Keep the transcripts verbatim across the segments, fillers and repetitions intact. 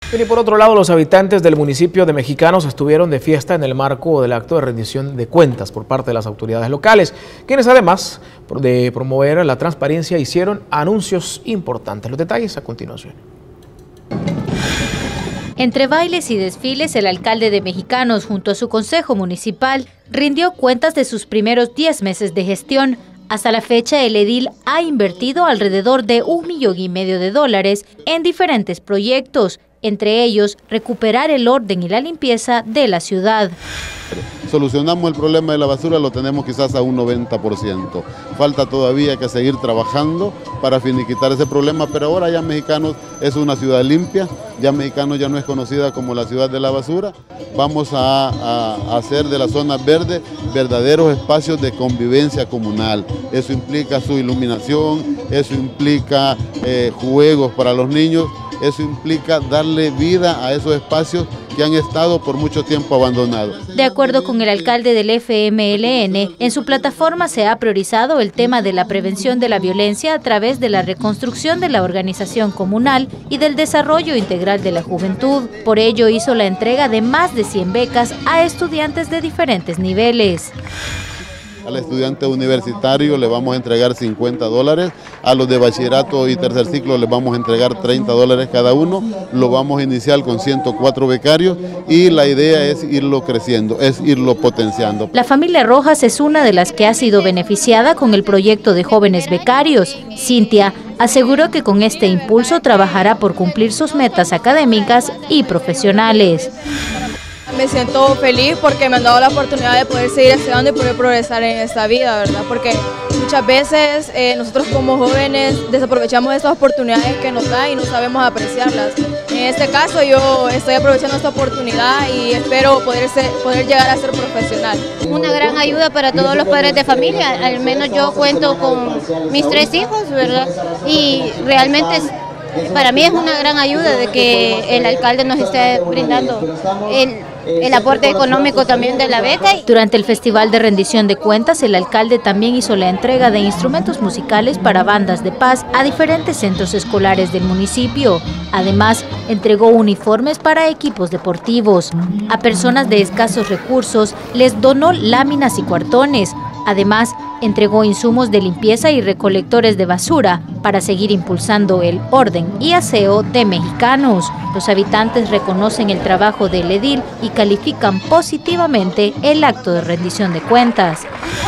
Y por otro lado, los habitantes del municipio de Mexicanos estuvieron de fiesta en el marco del acto de rendición de cuentas por parte de las autoridades locales, quienes además de promover la transparencia hicieron anuncios importantes. Los detalles a continuación. Entre bailes y desfiles, el alcalde de Mexicanos, junto a su consejo municipal, rindió cuentas de sus primeros diez meses de gestión. Hasta la fecha, el edil ha invertido alrededor de un millón y medio de dólares en diferentes proyectos, entre ellos recuperar el orden y la limpieza de la ciudad. Solucionamos el problema de la basura, lo tenemos quizás a un noventa por ciento. Falta todavía que seguir trabajando para finiquitar ese problema, pero ahora ya Mexicanos es una ciudad limpia, ya Mexicanos ya no es conocida como la ciudad de la basura. Vamos a, a hacer de las zonas verdes verdaderos espacios de convivencia comunal. Eso implica su iluminación, eso implica eh, juegos para los niños, eso implica darle vida a esos espacios que han estado por mucho tiempo abandonados. De acuerdo con el alcalde del F M L N, en su plataforma se ha priorizado el tema de la prevención de la violencia a través de la reconstrucción de la organización comunal y del desarrollo integral de la juventud. Por ello hizo la entrega de más de cien becas a estudiantes de diferentes niveles. Al estudiante universitario le vamos a entregar cincuenta dólares, a los de bachillerato y tercer ciclo les vamos a entregar treinta dólares cada uno, lo vamos a iniciar con ciento cuatro becarios y la idea es irlo creciendo, es irlo potenciando. La familia Rojas es una de las que ha sido beneficiada con el proyecto de jóvenes becarios. Cintia aseguró que con este impulso trabajará por cumplir sus metas académicas y profesionales. Me siento feliz porque me han dado la oportunidad de poder seguir estudiando y poder progresar en esta vida, ¿verdad? Porque muchas veces eh, nosotros como jóvenes desaprovechamos estas oportunidades que nos dan y no sabemos apreciarlas. En este caso yo estoy aprovechando esta oportunidad y espero poder, ser, poder llegar a ser profesional. Una gran ayuda para todos los padres de familia, al menos yo cuento con mis tres hijos, ¿verdad? Y realmente es... Para mí es una gran ayuda de que el alcalde nos esté brindando el, el aporte económico también de la beca. Durante el Festival de Rendición de Cuentas, el alcalde también hizo la entrega de instrumentos musicales para bandas de paz a diferentes centros escolares del municipio. Además, entregó uniformes para equipos deportivos. A personas de escasos recursos les donó láminas y cuartones. Además, entregó insumos de limpieza y recolectores de basura para seguir impulsando el orden y aseo de Mexicanos. Los habitantes reconocen el trabajo del edil y califican positivamente el acto de rendición de cuentas.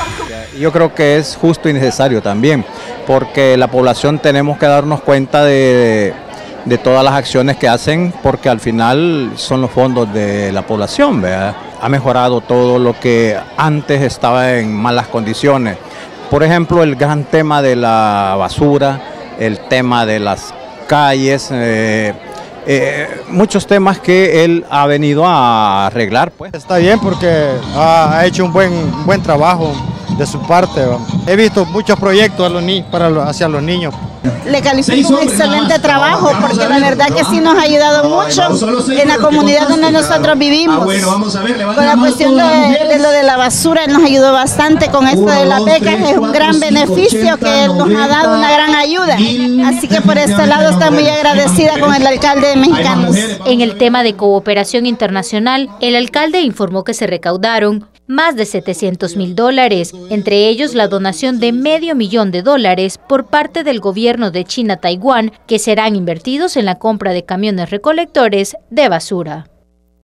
Yo creo que es justo y necesario también, porque la población tenemos que darnos cuenta de, de todas las acciones que hacen, porque al final son los fondos de la población, ¿verdad? Ha mejorado todo lo que antes estaba en malas condiciones. Por ejemplo, el gran tema de la basura, el tema de las calles, eh, eh, muchos temas que él ha venido a arreglar. Pues. Está bien porque ha hecho un buen, buen trabajo de su parte. He visto muchos proyectos a los ni para los, hacia los niños. Le califico un excelente trabajo porque la verdad que sí nos ha ayudado mucho en la comunidad donde nosotros vivimos. Con la cuestión de, de lo de la basura, él nos ayudó bastante con esto de la beca, es un gran beneficio que él nos ha dado, una gran ayuda. Así que por este lado está muy agradecida con el alcalde de Mexicanos. En el tema de cooperación internacional, el alcalde informó que se recaudaron más de setecientos mil dólares, entre ellos la donación de medio millón de dólares por parte del gobierno de China-Taiwán, que serán invertidos en la compra de camiones recolectores de basura.